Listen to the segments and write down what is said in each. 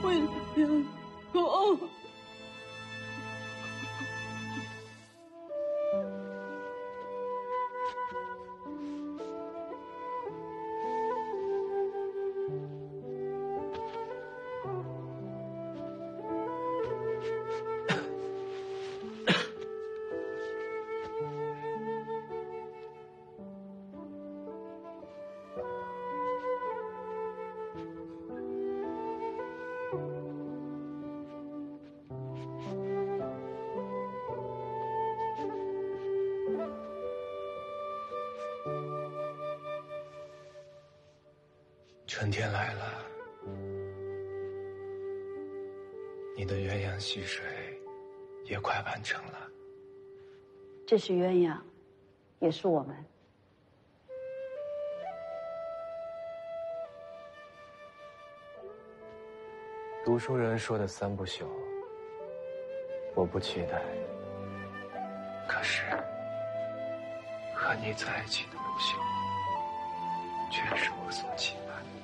为了阳光。 春天来了，你的鸳鸯戏水也快完成了。 这是鸳鸯，也是我们。 读书人说的3不朽，我不期待。可是，和你在一起的不朽，却是我所期盼的。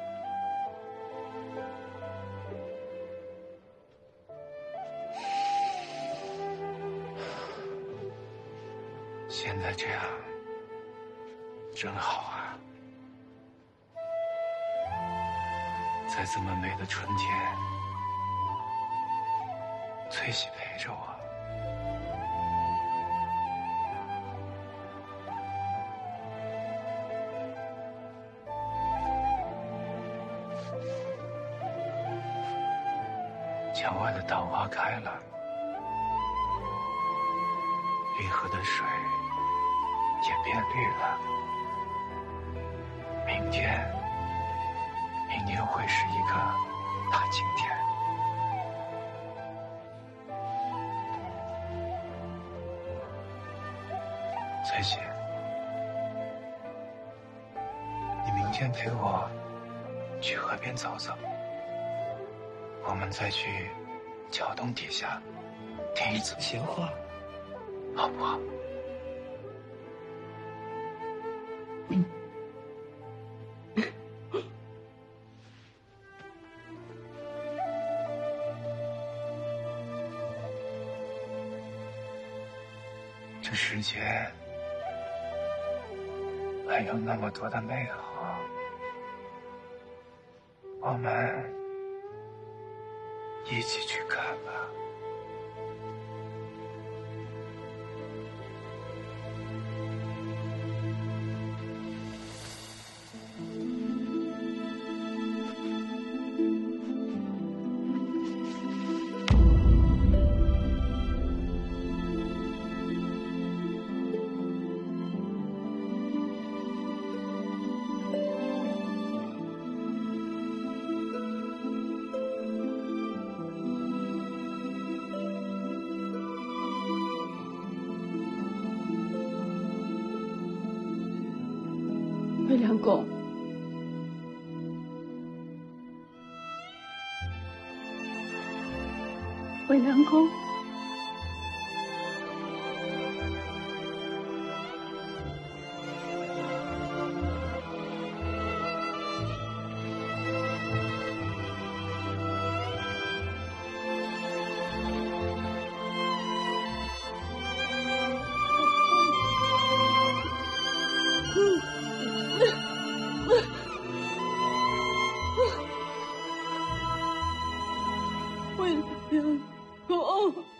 现在这样真好啊！在这么美的春天，翠喜陪着我。墙外的稻花开了，运河的水也变绿了。明天会是一个大晴天。翠喜，你明天陪我去河边走走，我们再去桥洞底下听一次闲话，好不好？这世界还有那么多的美好，我们一起去看吧。 魏良公，魏良公，为了阳光。